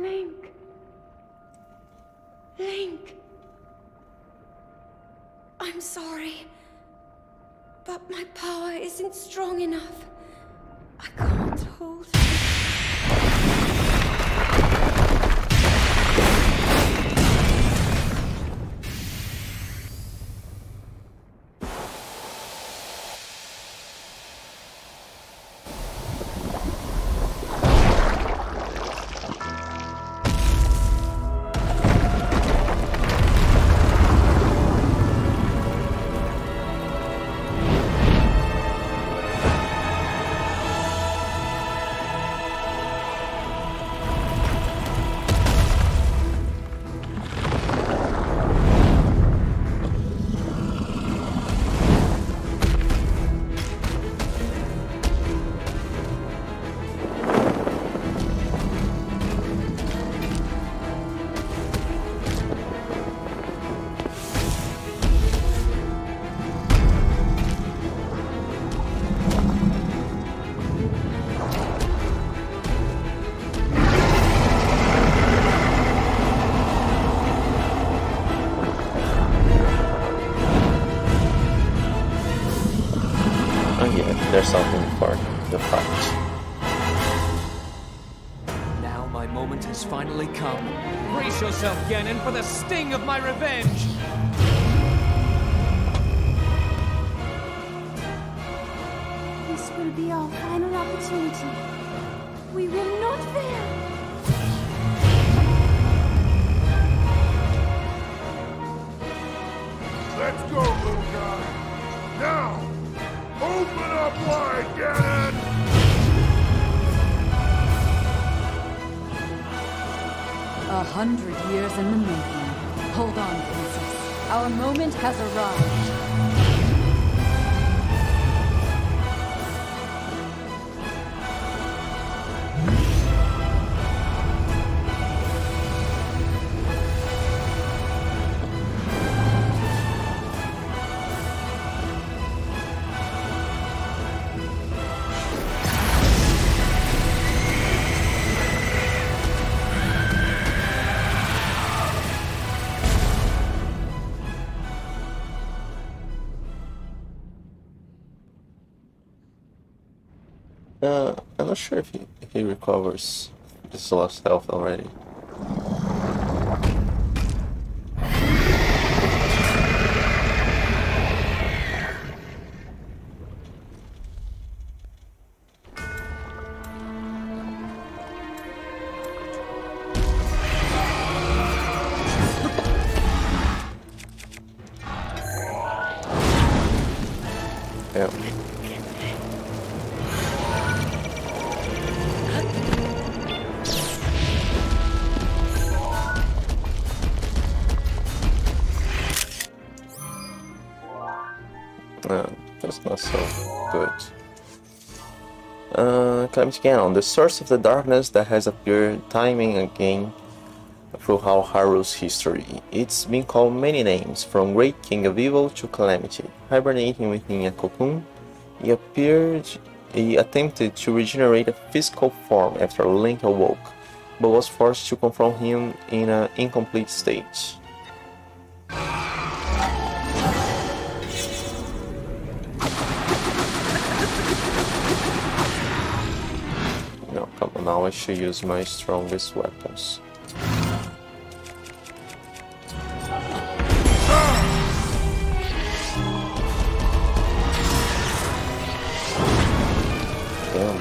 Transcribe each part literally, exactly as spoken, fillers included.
Link. Link. I'm sorry, but my power isn't strong enough. I can't hold it. There's something for the fight. Now my moment has finally come. Brace yourself, Ganon, for the sting of my revenge! This will be our final opportunity. We will not fail. Let's go, little guy! Now! Open up wide, Ganon! A hundred years in the making. Hold on, princess. Our moment has arrived. Uh, I'm not sure if he, if he recovers his lost health already. Yeah. Uh, that's not so good. Uh, Calamity Ganon, the source of the darkness that has appeared time and again throughout Hyrule's history. It's been called many names, from Great King of Evil to Calamity. Hibernating within a cocoon, he appeared. He attempted to regenerate a physical form after Link awoke, but was forced to confront him in an incomplete state. No, come on, now I should use my strongest weapons. Damn.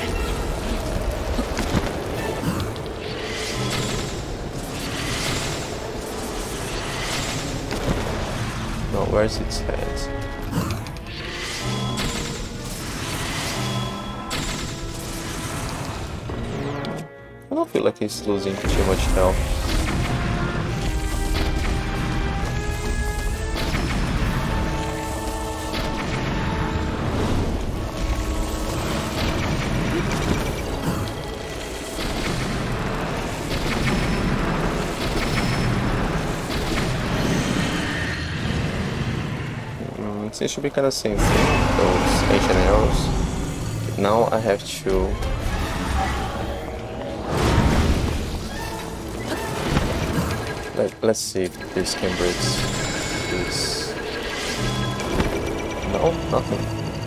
No, where's its head? I don't feel like he's losing too much health. Mm, it should be kind of same thing, those ancient arrows. Now I have to Let, let's see if this can break this. No, nothing.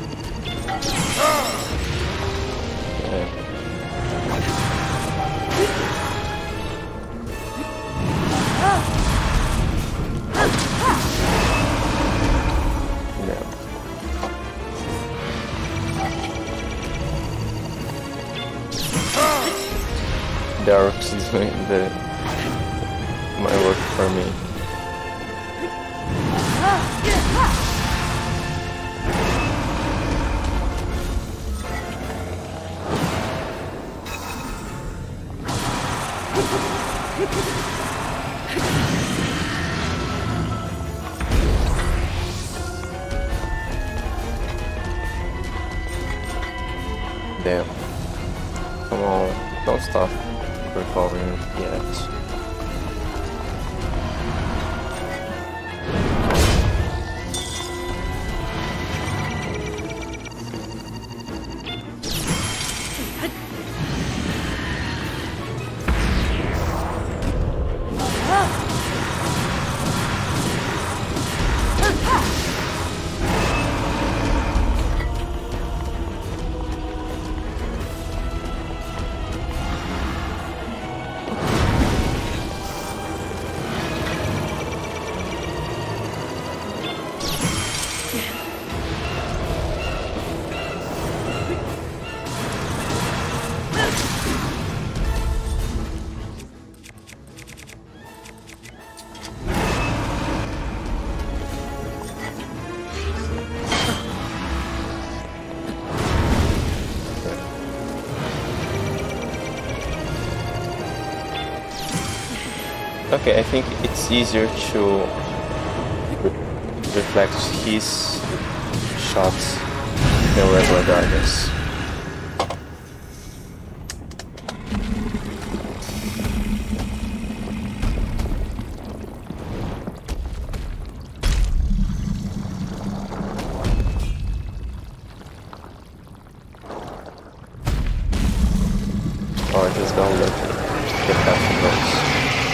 Yeah. The arcs is doing the my work for me. Damn. Come on, don't stop recovering yet. Okay, I think it's easier to re reflect his shots than regular darkness. Oh, I just got lucky. Get past the boats.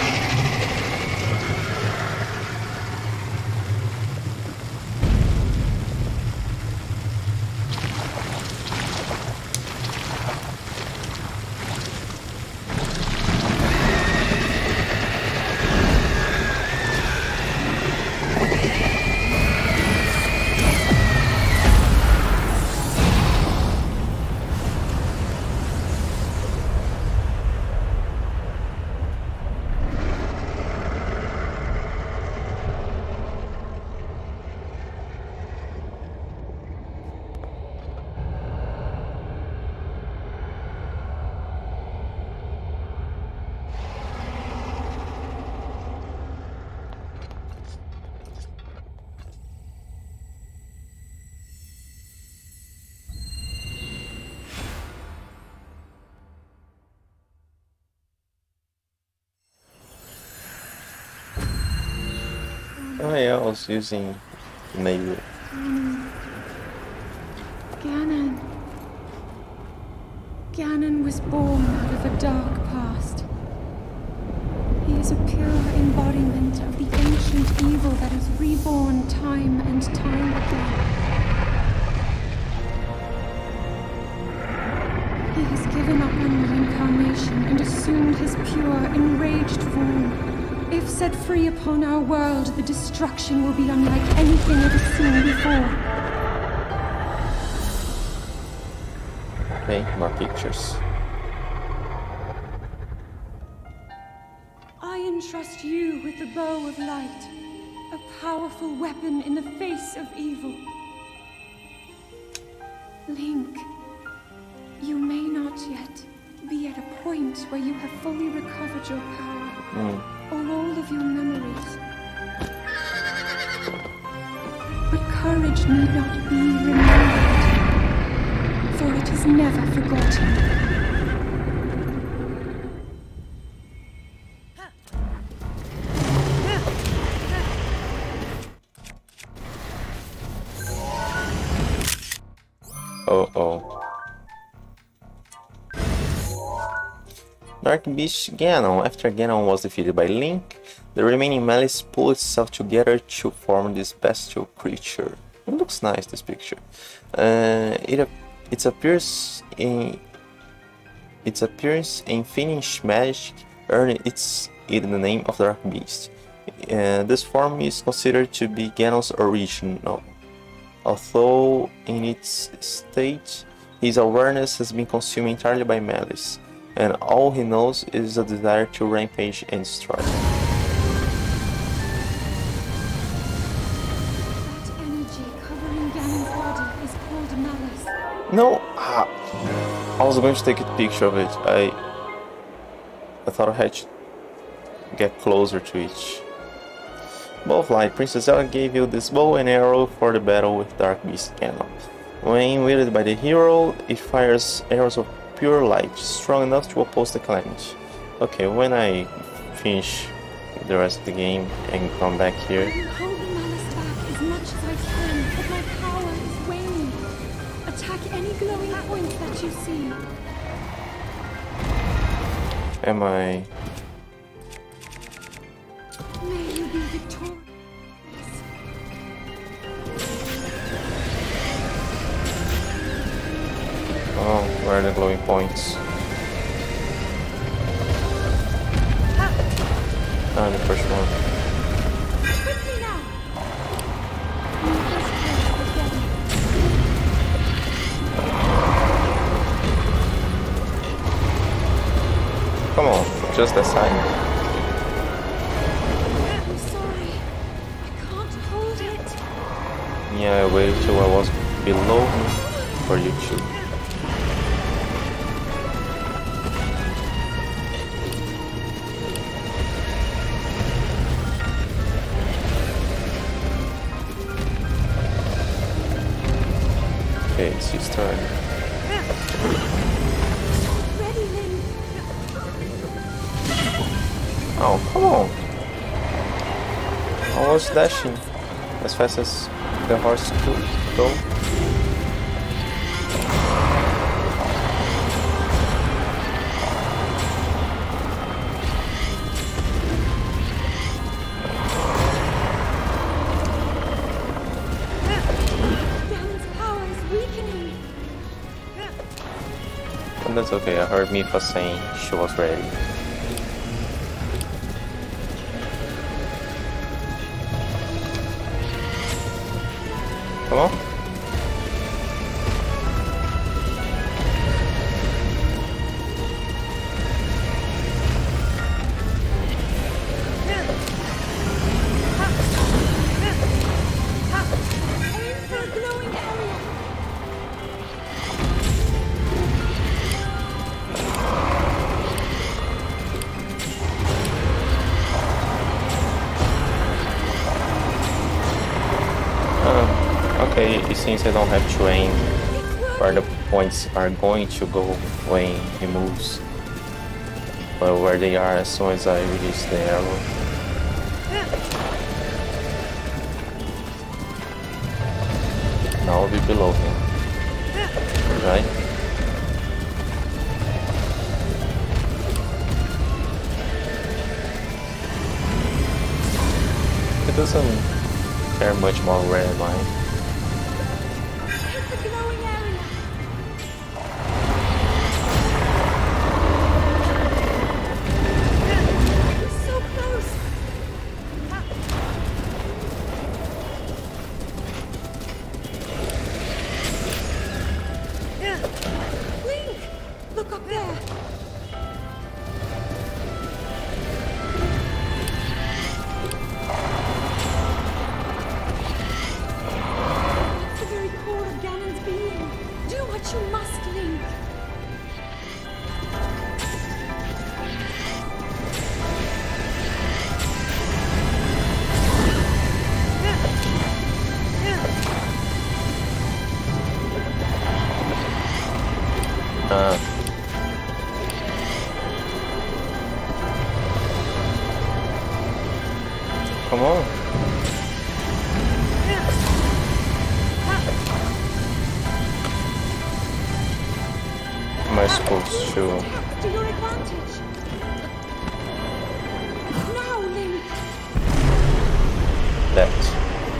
Oh yeah, I was using maybe. Mm. Ganon. Ganon was born out of a dark past. He is a pure embodiment of the ancient evil that is reborn time and time again. He has given up on reincarnation and assumed his pure, enraged form. If set free upon our world, the destruction will be unlike anything ever seen before. Okay, more pictures. I entrust you with the bow of light, a powerful weapon in the face of evil. Link, you may not yet be at a point where you have fully recovered your power. Mm. Or all of your memories. But courage need not be remembered, for it is never forgotten. Oh oh. Dark Beast Ganon. After Ganon was defeated by Link, the remaining malice pulled itself together to form this bestial creature. It looks nice, this picture. Uh, it it appears in its appearance and finished magic earned its it the name of Dark Beast. Uh, this form is considered to be Ganon's original, although in its state his awareness has been consumed entirely by malice, and all he knows is a desire to rampage and destroy. That energy covering Ganon's body is called malice. No, ah, I was going to take a picture of it. I, I thought I had to get closer to it. Bow of Light. Princess Zelda gave you this bow and arrow for the battle with Dark Beast Ganon. When wielded by the hero, it fires arrows of pure light, strong enough to oppose the calamity. Okay, when I finish the rest of the game and come back here. I will hold the malice back as much as I can, but my power is waning. Attack any glowing points that you see. Am I... May you be victorious. Oh, where are the glowing points? Ah, the first one. Quickly now. Come on, just a sign. I'm sorry. I can't hold it. Yeah, I waited till I was below him for you to. Okay, it's his turn. Ready, Link. Oh, come on! I was dashing as fast as the horse could go. Ganon's power is weakening. But that's okay, I heard Mifa saying she was ready. Come on. Aim for a glowing area. Okay, it seems I don't have to aim where the points are going to go when he moves, but where they are as soon as I release the arrow. Now I'll be below him, right? It doesn't care much more where am I. Hit the glowing area. You're so close. Link, look up there. That's the very core of Ganon's being. Do what you must, Link. Uh, come on. Am I supposed to? To your advantage. that.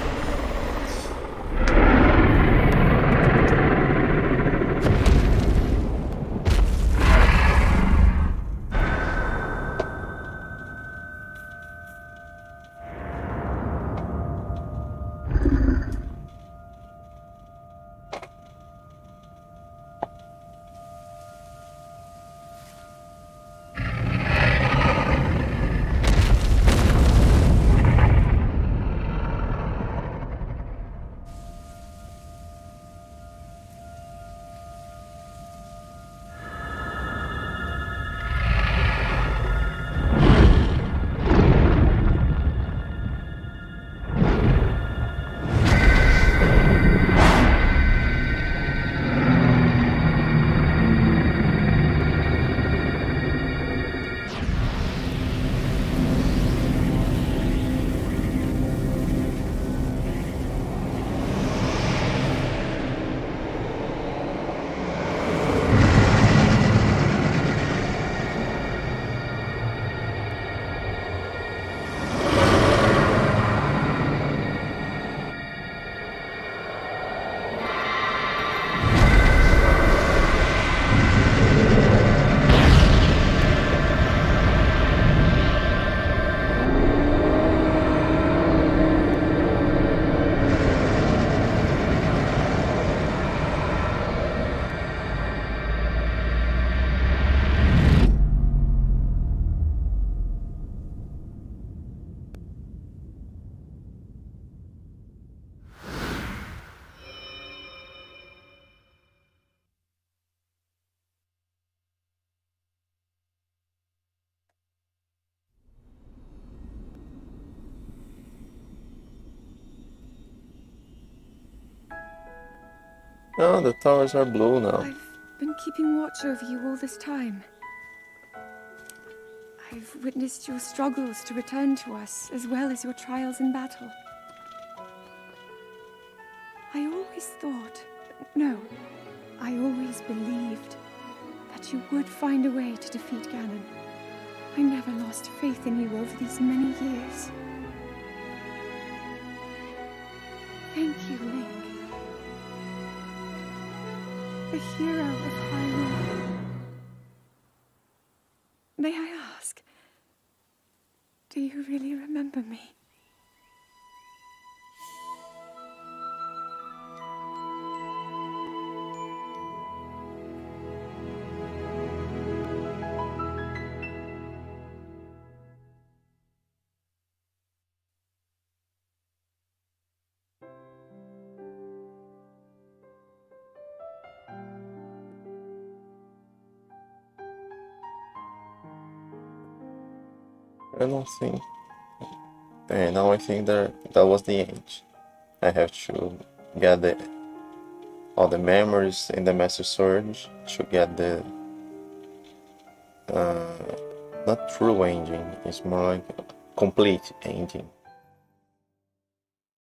Oh, the towers are blue now. I've been keeping watch over you all this time. I've witnessed your struggles to return to us, as well as your trials in battle. I always thought, no, I always believed that you would find a way to defeat Ganon. I never lost faith in you over these many years. Thank you, Link. The hero of Hyrule. May I ask, do you really remember me? I don't think. And now I think that that was the end. I have to get the all the memories in the Master Sword to get the uh, not true ending. It's more like a complete ending.